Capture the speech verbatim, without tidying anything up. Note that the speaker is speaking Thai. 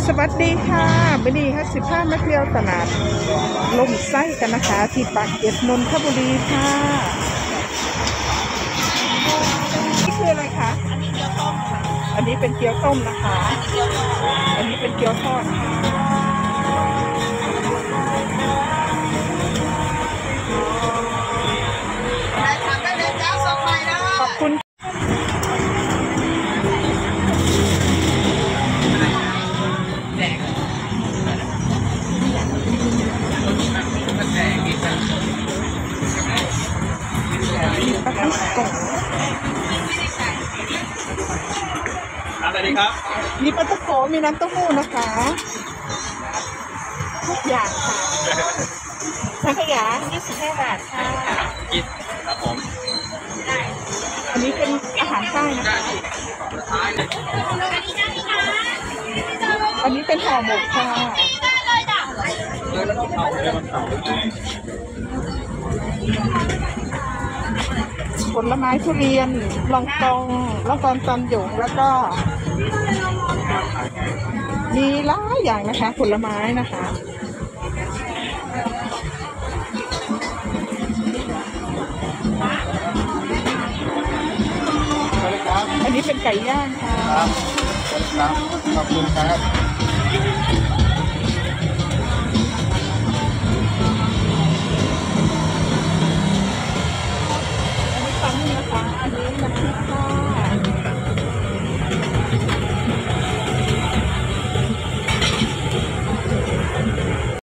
สวัสดีค่ะบันดีฮัสิบห้ามาเที่ยวตลาดลมไส้กันนะคะที่ปากเกร็ดนนทบุรีค่ะนี่คืออะไรคะอันนี้เป็นเกี๊ยวต้มนะคะ อันนี้เป็นเกี๊ยวทอดขอบคุณปลาท่องโกะอะไรดีครับมีปลาท่องโกะมีน้ำเต้าหู้นะคะทุกอย่างค่ะสังขยายี่สิบห้าบาทค่ะกินครับผมอันนี้เป็นอาหารใต้นะคะอันนี้เป็นห่อหมกค่ะผลไม้ทุเรียนลองกองลองกองตำหยงแล้วก็มีหลายอย่างนะคะผลไม้นะคะอันนี้เป็นไก่ย่างค่ะครับครับขอบคุณครับ